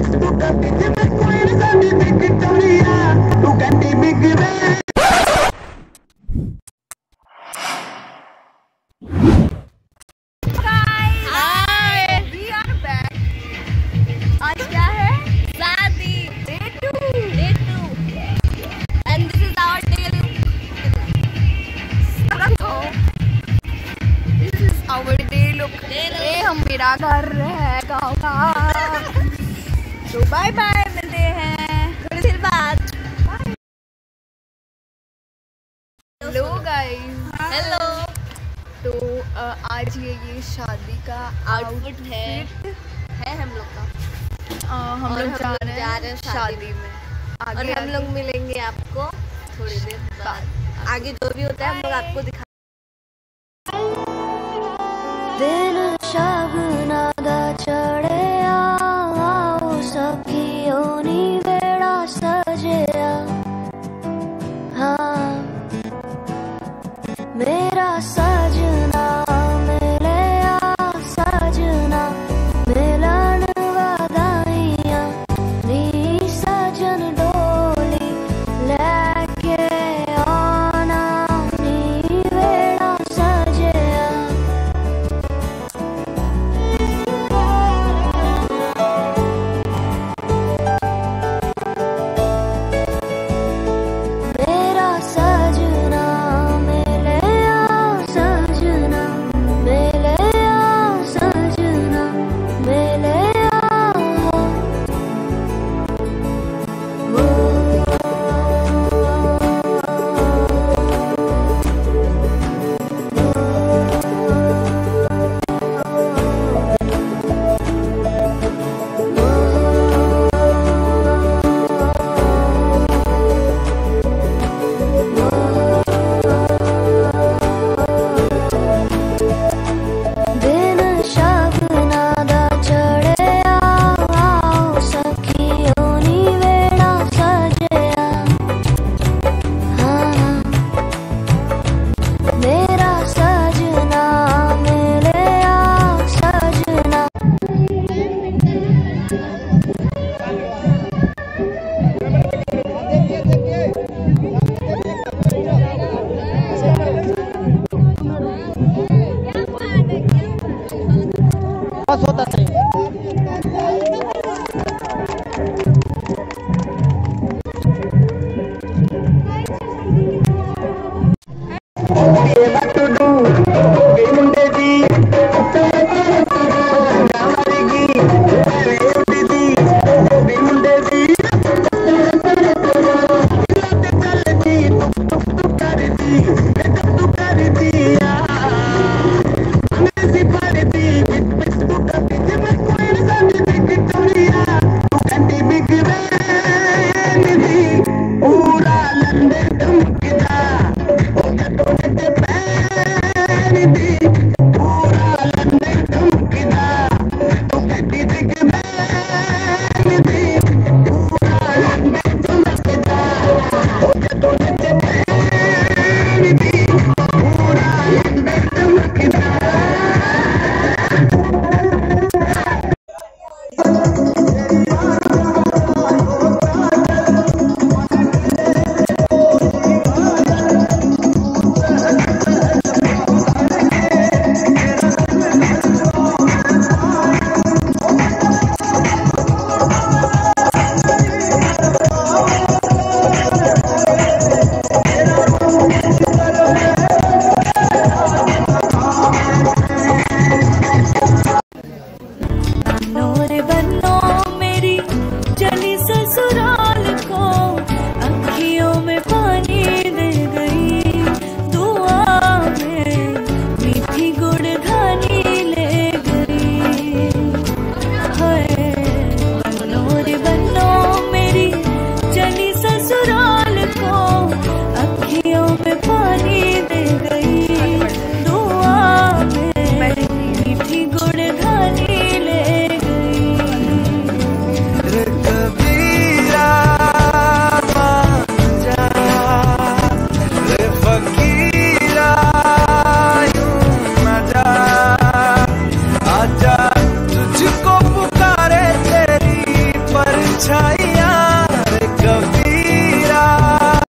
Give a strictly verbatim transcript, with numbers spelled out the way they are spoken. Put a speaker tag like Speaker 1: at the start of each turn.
Speaker 1: मेरा घर है गाँव का। तो बाय बाय, मिलते हैं थोड़ी देर बाद। Hello guys.
Speaker 2: हेलो।
Speaker 1: तो आज ये ये शादी का
Speaker 2: आउटफिट है है हम लोग का।
Speaker 1: आ, हम लोग जा रहे
Speaker 2: जा रहे हैं शादी में।
Speaker 1: आगे
Speaker 2: और हम
Speaker 1: आगे।
Speaker 2: लोग मिलेंगे आपको थोड़ी देर बाद। आगे जो भी होता है हम लोग आपको दिखा।
Speaker 3: दिन शगुना दा चढ़िया आओ सखियों नी वेड़ा सजया। हाँ मेरा सजना मिलया सजना मिलन वधाइया नी सजन डोली लेके आना नी वेड़ा सजया।
Speaker 4: छाई